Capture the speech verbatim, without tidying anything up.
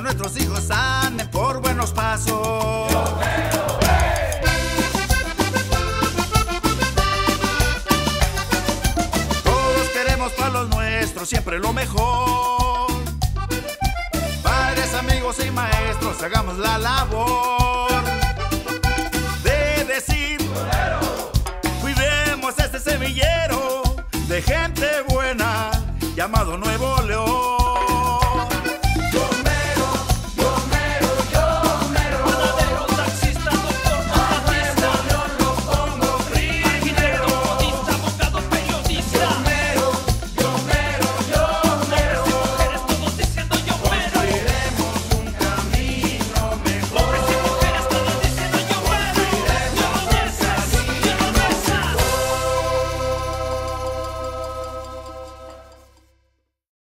nuestros hijos anden por buenos pasos. Yo quiero ver. Todos queremos para los nuestros siempre lo mejor. Padres, amigos y maestros, hagamos la labor de decir: cuidemos este semillero de gente buena llamado Nuevo León.